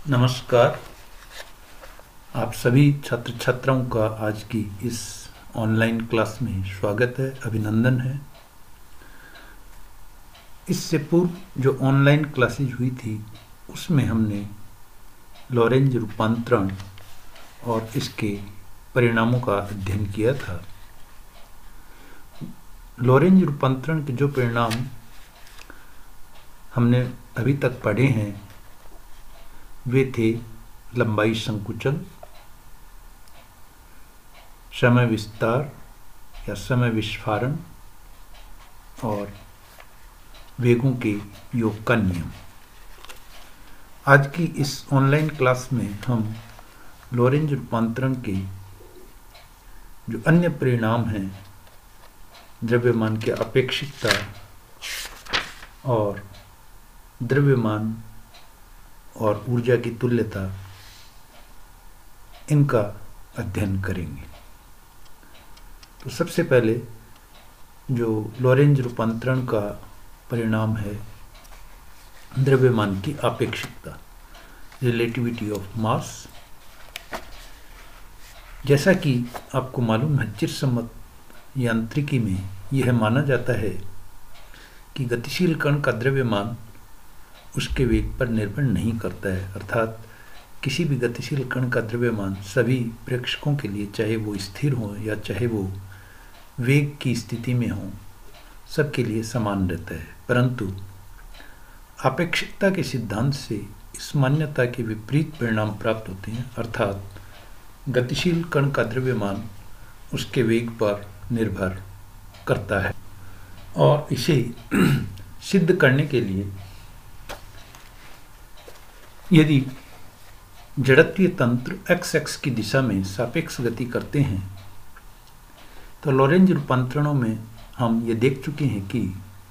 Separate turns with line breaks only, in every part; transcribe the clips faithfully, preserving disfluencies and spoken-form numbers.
नमस्कार। आप सभी छात्र छात्राओं का आज की इस ऑनलाइन क्लास में स्वागत है, अभिनंदन है। इससे पूर्व जो ऑनलाइन क्लासेज हुई थी उसमें हमने लॉरेंज रूपांतरण और इसके परिणामों का अध्ययन किया था। लॉरेंज रूपांतरण के जो परिणाम हमने अभी तक पढ़े हैं वे थे लंबाई संकुचन, समय विस्तार या समय विस्फारण और वेगों के योग का नियम। आज की इस ऑनलाइन क्लास में हम लॉरेंज रूपांतरण के जो अन्य परिणाम हैं, द्रव्यमान की अपेक्षिकता और द्रव्यमान और ऊर्जा की तुल्यता, इनका अध्ययन करेंगे। तो सबसे पहले जो लॉरेंज रूपांतरण का परिणाम है द्रव्यमान की अपेक्षिकता, रिलेटिविटी ऑफ मास। जैसा कि आपको मालूम है, चिरसम्मत यांत्रिकी में यह माना जाता है कि गतिशील कण का द्रव्यमान उसके वेग पर निर्भर नहीं करता है। अर्थात किसी भी गतिशील कण का द्रव्यमान सभी प्रेक्षकों के लिए, चाहे वो स्थिर हो या चाहे वो वेग की स्थिति में हो, सबके लिए समान रहता है। परंतु आपेक्षिकता के सिद्धांत से इस मान्यता के विपरीत परिणाम प्राप्त होते हैं। अर्थात गतिशील कण का द्रव्यमान उसके वेग पर निर्भर करता है। और इसे सिद्ध करने के लिए यदि जड़त्वीय तंत्र एक्स एक्स की दिशा में सापेक्ष गति करते हैं तो लॉरेंज रूपांतरणों में हम ये देख चुके हैं कि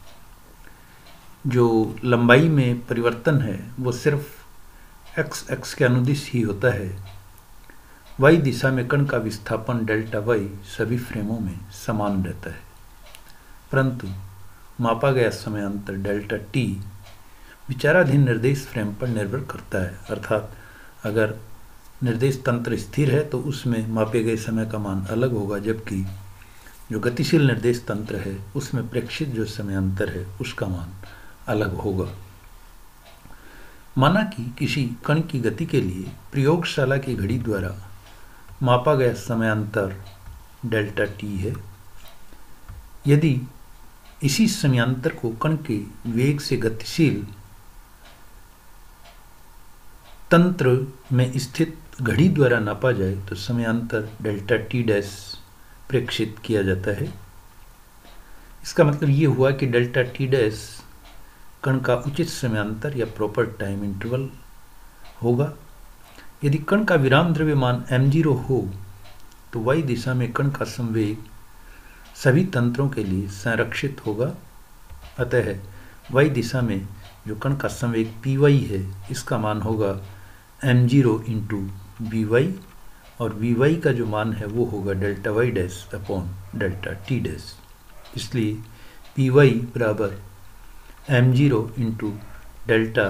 जो लंबाई में परिवर्तन है वो सिर्फ एक्स एक्स के अनुदिश ही होता है। वाई दिशा में कण का विस्थापन डेल्टा वाई सभी फ्रेमों में समान रहता है, परंतु मापा गया समय अंतर डेल्टा टी विचाराधीन निर्देश फ्रेम पर निर्भर करता है। अर्थात अगर निर्देश तंत्र स्थिर है तो उसमें मापे गए समय का मान अलग होगा, जबकि जो गतिशील निर्देश तंत्र है उसमें प्रेक्षित जो समय अंतर है उसका मान अलग होगा। माना कि किसी कण की गति के लिए प्रयोगशाला की घड़ी द्वारा मापा गया समय अंतर डेल्टा टी है। यदि इसी समयांतर को कण के वेग से गतिशील तंत्र में स्थित घड़ी द्वारा नापा जाए तो समयांतर डेल्टा टी डैश प्रेक्षित किया जाता है। इसका मतलब ये हुआ कि डेल्टा टी डैश कण का उचित समयांतर या प्रॉपर टाइम इंटरवल होगा। यदि कण का विराम द्रव्यमान एम जीरो हो तो वाई दिशा में कण का संवेग सभी तंत्रों के लिए संरक्षित होगा। अतः वाई दिशा में जो कण का संवेग पी वाई है इसका मान होगा m zero into v y, और वी वाई का जो मान है वो होगा delta y dash upon delta t dash. इसलिए पी वाई बराबर m zero into delta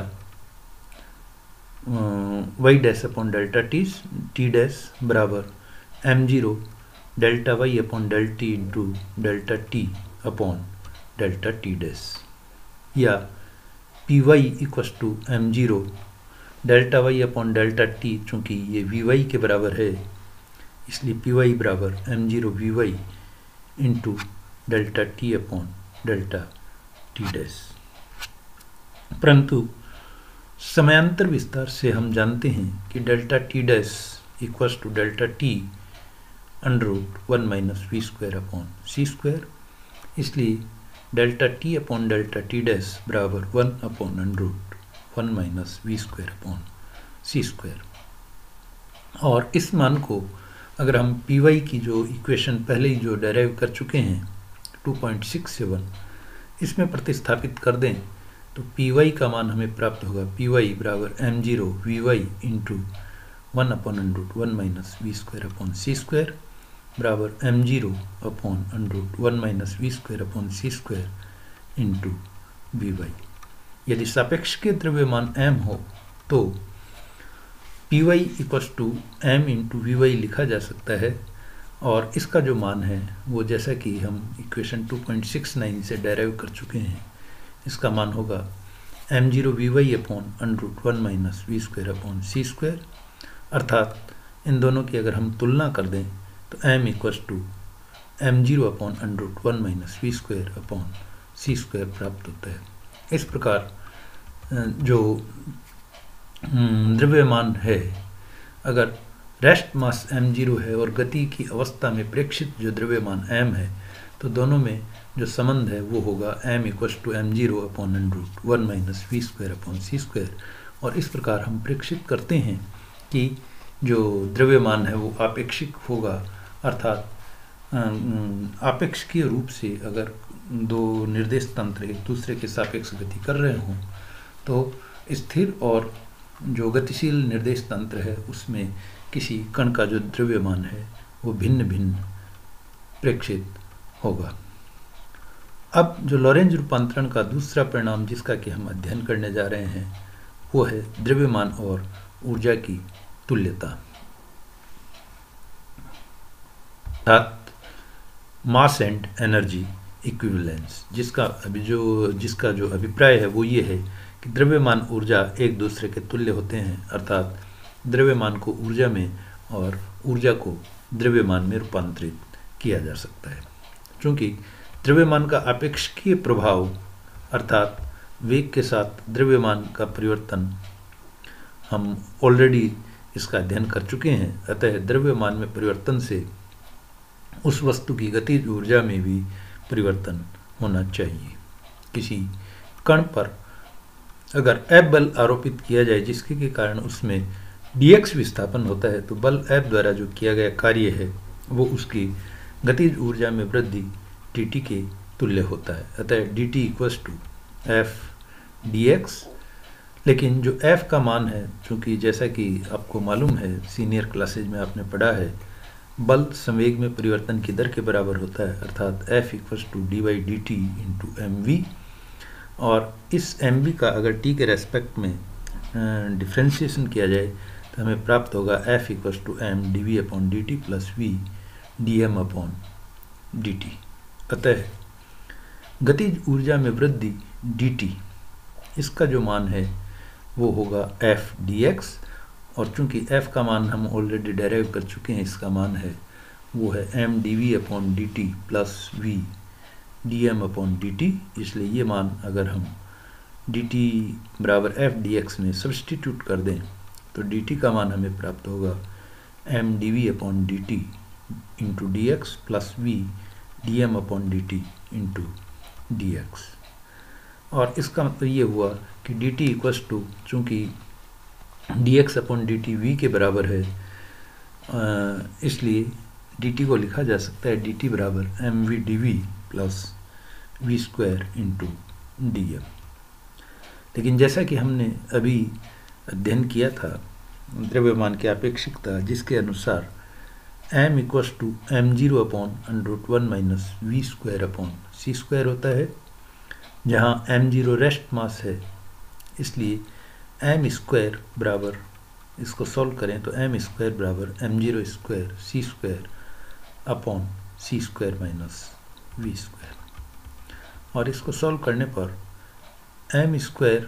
y dash upon delta t t dash बराबर m zero delta y upon delta t into delta t upon delta t dash, या p y equals to m zero delta y upon delta t. चूँकि ये we Y के बराबर है इसलिए p y बराबर m zero v y into delta t upon delta t dash. परंतु समयांतर विस्तार से हम जानते हैं कि delta t dash equals to delta t under root one minus v square upon c square. इसलिए delta t upon delta t dash बराबर one upon under root one minus v square upon c square. और इस मान को अगर हम P Y की जो इक्वेशन पहले ही जो डेराइव कर चुके हैं टू पॉइंट सिक्स सेवन, इसमें प्रतिस्थापित कर दें तो पी वाई का मान हमें प्राप्त होगा पी वाई बराबर m zero v y into one upon under root one minus v square upon c square बराबर m zero upon under root one minus v square upon c square into v y. यदि सापेक्ष के द्रव्यमान m हो तो t y equals to m into v y लिखा जा सकता है, और इसका जो मान है वो जैसा कि हम equation two point six nine से डेराइव कर चुके हैं, इसका मान होगा m zero v y upon under root one minus v square upon c square. अर्थात इन दोनों की अगर हम तुलना कर दें तो m equals to m zero upon under root one minus v square upon c square प्राप्त होता है। इस प्रकार जो द्रव्यमान है, अगर रेस्ट मास एम जीरो है और गति की अवस्था में प्रेक्षित जो द्रव्यमान m है, तो दोनों में जो संबंध है वो होगा m equals to m zero upon under root one minus v square upon c square. और इस प्रकार हम प्रेक्षित करते हैं कि जो द्रव्यमान है वो आपेक्षिक होगा, अर्थात आपेक्षिकीय रूप से अगर दो निर्देश तंत्र एक दूसरे के सापेक्ष गति कर रहे हों तो स्थिर और जो गतिशील निर्देश तंत्र है उसमें किसी कण का जो द्रव्यमान है वो भिन्न भिन्न प्रेक्षित होगा। अब जो लॉरेंज रूपांतरण का दूसरा परिणाम जिसका कि हम अध्ययन करने जा रहे हैं वो है द्रव्यमान और ऊर्जा की तुल्यता, अर्थात मास एंड एनर्जी इक्विवेलेंस, जिसका अभी जो जिसका जो अभिप्राय है वो ये है कि द्रव्यमान ऊर्जा एक दूसरे के तुल्य होते हैं, अर्थात द्रव्यमान को ऊर्जा में और ऊर्जा को द्रव्यमान में रूपांतरित किया जा सकता है। क्योंकि द्रव्यमान का आपेक्षिकीय प्रभाव अर्थात वेग के साथ द्रव्यमान का परिवर्तन हम ऑलरेडी इसका अध्ययन कर चुके हैं। अतः द्रव्यमान में परिवर्तन से उस वस्तु की गतिज ऊर्जा में भी परिवर्तन होना चाहिए। किसी कण पर अगर F बल आरोपित किया जाए जिसके के कारण उसमें dx विस्थापन होता है, तो बल F द्वारा जो किया गया कार्य है वो उसकी गतिज ऊर्जा में वृद्धि dt के तुल्य होता है। अतः dt equals to f d x. लेकिन जो f का मान है, चूँकि जैसा कि आपको मालूम है सीनियर क्लासेज में आपने पढ़ा है, बल संवेग में परिवर्तन की दर के बराबर होता है, अर्थात f equals to d y d t into m v. और इस एम वी का अगर t के रेस्पेक्ट में डिफ्रेंशिएशन किया जाए तो हमें प्राप्त होगा f equals to m d v upon d t plus v d m upon d t. अतः गतिज ऊर्जा में वृद्धि dt, इसका जो मान है वो होगा f dx, और चूंकि f का मान हम ऑलरेडी डेराइव कर चुके हैं, इसका मान है वो है m dv upon d t plus v dm upon d t. इसलिए ये मान अगर हम dt बराबर f dx में सब्सटीट्यूट कर दें तो dt का मान हमें प्राप्त होगा m dv upon d t into d x plus v dm upon d t into d x. और इसका मतलब ये हुआ कि dt इक्वस टू, चूँकि dx upon d t v के बराबर है, इसलिए dt को लिखा जा सकता है dt बराबर m v d v plus v square into d m. लेकिन जैसा कि हमने अभी अध्ययन किया था द्रव्यमान की आपेक्षिकता, जिसके अनुसार m equals to m zero upon under root one minus v square upon c square होता है, जहाँ एम जीरो रेस्ट मास है, इसलिए एम स्क्वायर बराबर, इसको सॉल्व करें तो एम स्क्वायर बराबर m zero square c square upon c square minus v square. और इसको सॉल्व करने पर m square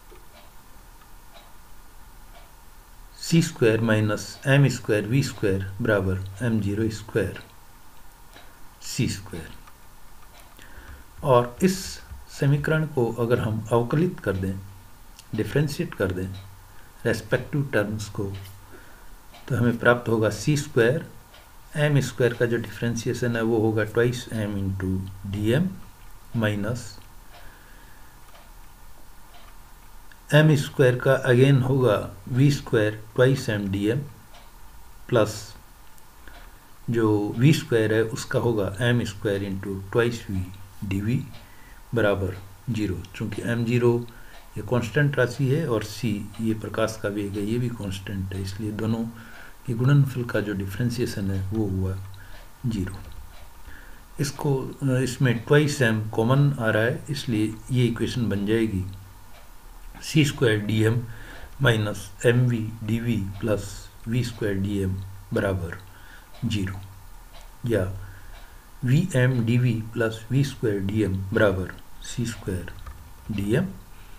c square minus m square v square बराबर m zero square c square. और इस समीकरण को अगर हम अवकलित कर दें, डिफ्रेंशिएट कर दें रेस्पेक्टिव टर्म्स को, तो हमें प्राप्त होगा सी स्क्वायर, एम स्क्वायर का जो डिफ्रेंशिएशन है वो होगा twice m into d m minus m square का अगेन होगा v square twice m d m plus जो वी स्क्वायर है उसका होगा m square into twice v d v बराबर जीरो। चूँकि एम जीरो ये कांस्टेंट राशि है और सी ये प्रकाश का वेग है, ये भी कांस्टेंट है, इसलिए दोनों के गुणनफल का जो डिफ्रेंशिएशन है वो हुआ जीरो। इसको इसमें ट्वाइस एम कॉमन आ रहा है, इसलिए ये इक्वेशन बन जाएगी c square d m minus m v d v plus v square d m बराबर जीरो, या v m d v plus v square d m बराबर सी स्क्वायर डी एम।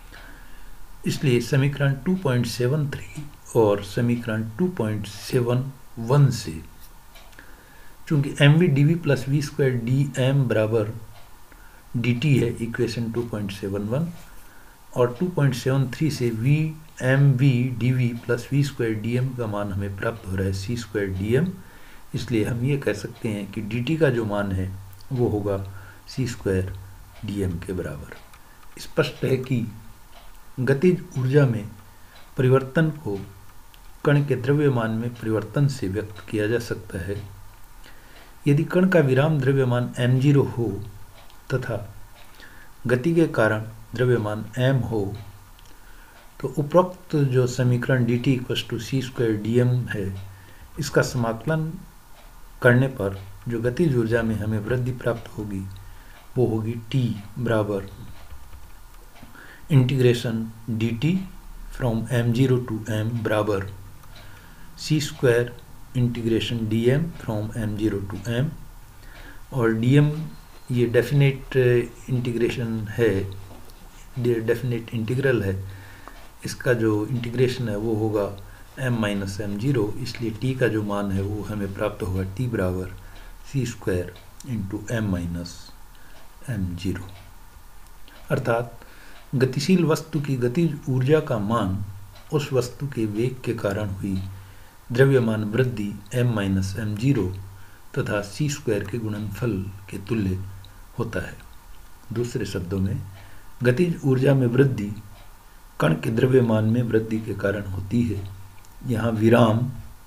इसलिए समीकरण टू पॉइंट सेवन थ्री और समीकरण to point seven one से चूंकि m v d v plus v square d m बराबर d t है equation two point seven one, और टू पॉइंट सेवन थ्री से v m v d v plus v square d m का मान हमें प्राप्त हो रहा है सी स्क्वायर डी एम। इसलिए हम ये कह सकते हैं कि डी टी का जो मान है वो होगा सी स्क्वायर डी एम के बराबर। स्पष्ट है कि गतिज ऊर्जा में परिवर्तन को कण के द्रव्यमान में परिवर्तन से व्यक्त किया जा सकता है। यदि कण का विराम द्रव्यमान एम जीरो हो तथा गति के कारण द्रव्यमान m हो, तो उपरोक्त जो समीकरण d t equal to c square d m है, इसका समाकलन करने पर जो गतिज ऊर्जा में हमें वृद्धि प्राप्त होगी वो होगी t बराबर integration d t from m zero to m बराबर c square integration d m from m zero to m, और डी एम ये डेफिनेट इंटीग्रेशन है, डेफिनेट इंटीग्रल है। इसका जो इंटीग्रेशन है वो होगा m माइनस एम जीरो, इसलिए t का जो मान है वो हमें प्राप्त होगा t बराबर c square into m minus m zero. अर्थात गतिशील वस्तु की गतिज ऊर्जा का मान उस वस्तु के वेग के कारण हुई द्रव्यमान वृद्धि m माइनस एम जीरो तथा सी स्क्वायर के गुणनफल के तुल्य होता है। दूसरे शब्दों में गतिज ऊर्जा में वृद्धि कण के द्रव्यमान में वृद्धि के कारण होती है। यहाँ विराम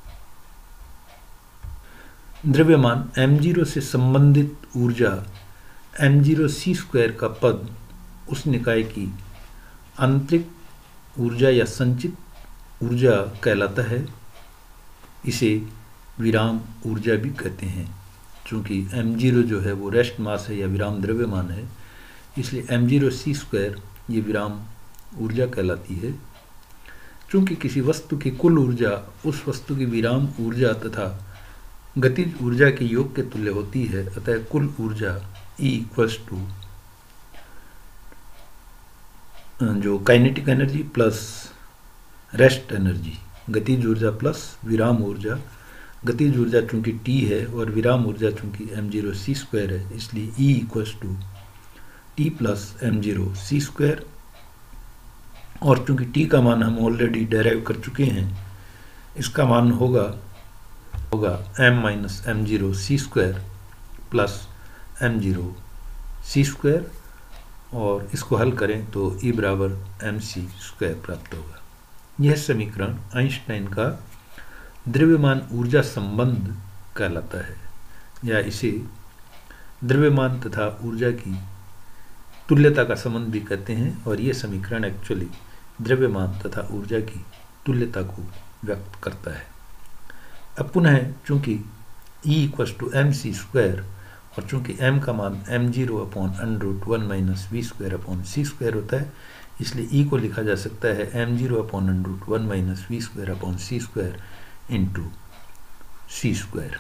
द्रव्यमान एम जीरो से संबंधित ऊर्जा एम जीरो सी स्क्वायर का पद उस निकाय की आंतरिक ऊर्जा या संचित ऊर्जा कहलाता है। इसे विराम ऊर्जा भी कहते हैं। चूँकि एम जीरो जो है वो रेस्ट मास है या विराम द्रव्यमान है, इसलिए एम जीरो सी स्क्वायर ये विराम ऊर्जा कहलाती है। चूँकि किसी वस्तु की कुल ऊर्जा उस वस्तु की विराम ऊर्जा तथा गतिज ऊर्जा के योग के तुल्य होती है, अतः कुल ऊर्जा E इक्वल्स टू जो kinetic energy plus rest energy, गतिज ऊर्जा प्लस विराम ऊर्जा। गतिज ऊर्जा चूँकि T है और विराम ऊर्जा चूँकि एम जीरो सी स्क्वायर है, इसलिए E equals to t plus m zero c square. और चूँकि T का मान हम ऑलरेडी डेराइव कर चुके हैं, इसका मान होगा होगा m minus m zero c square plus m zero c square, और इसको हल करें तो E बराबर एम सी स्क्वायर प्राप्त होगा। यह समीकरण आइंस्टाइन का द्रव्यमान ऊर्जा संबंध कहलाता है, या इसे द्रव्यमान तथा ऊर्जा की तुल्यता का संबंध भी कहते हैं। और यह समीकरण एक्चुअली द्रव्यमान तथा ऊर्जा की तुल्यता को व्यक्त करता है। अब पुनः चूँकि E equals to m c square और चूँकि m का मान m zero upon under root one minus v square upon c square होता है, इसलिए E को लिखा जा सकता है m zero upon under root one minus v square upon c square into c square.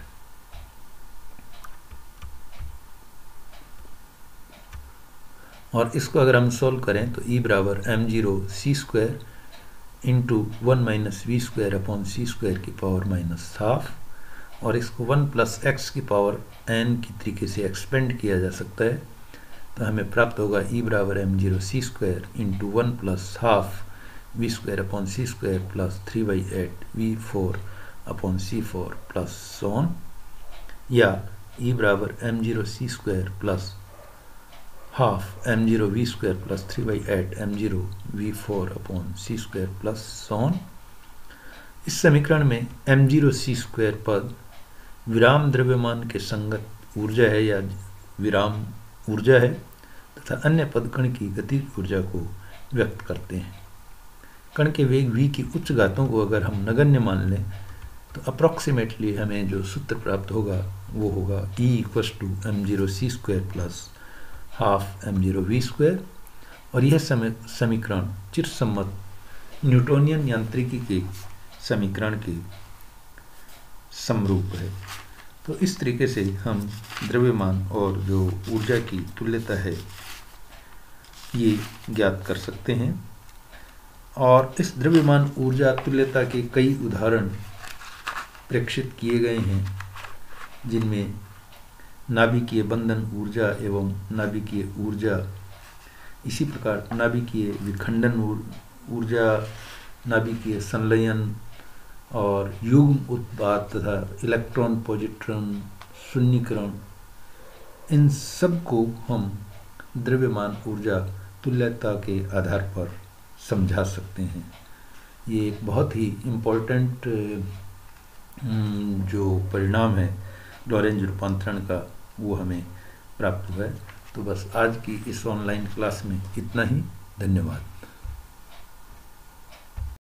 और इसको अगर हम सॉल्व करें तो E बराबर m zero c square into one minus v square upon c square की पावर माइनस हाफ, और इसको वन प्लस एक्स की पावर एन की तरीके से एक्सपेंड किया जा सकता है, तो हमें प्राप्त होगा E बराबर m zero c square into one plus half v square upon c square plus three by eight v four upon c four plus so on, या E बराबर m zero c square plus half m zero v square plus three by eight m zero v four upon c square plus so on. इस समीकरण में M zero c square पद विराम द्रव्यमान के संगत ऊर्जा है या विराम ऊर्जा है, तथा अन्य पद कण की गतिज ऊर्जा को व्यक्त करते हैं। कण के वेग v की उच्च घातों को अगर हम नगण्य मान लें तो अप्रॉक्सीमेटली हमें जो सूत्र प्राप्त होगा वो होगा E equals to m zero c square plus half m zero v square. और यह समीकरण चिरसम्मत न्यूटोनियन यांत्रिकी के समीकरण के समरूप है। तो इस तरीके से हम द्रव्यमान और जो ऊर्जा की तुल्यता है ये ज्ञात कर सकते हैं। और इस द्रव्यमान ऊर्जा तुल्यता के कई उदाहरण प्रेक्षित किए गए हैं, जिनमें नाभिकीय बंधन ऊर्जा एवं नाभिकीय ऊर्जा, इसी प्रकार नाभिकीय विखंडन ऊर्जा, नाभिकीय संलयन और युग्म उत्पाद तथा इलेक्ट्रॉन पॉजिट्रॉन शून्यीकरण, इन सब को हम द्रव्यमान ऊर्जा तुल्यता के आधार पर समझा सकते हैं। ये एक बहुत ही इम्पोर्टेंट जो परिणाम है लॉरेंज रूपांतरण का, वो हमें प्राप्त हुआ है। तो बस आज की इस ऑनलाइन क्लास में इतना ही। धन्यवाद।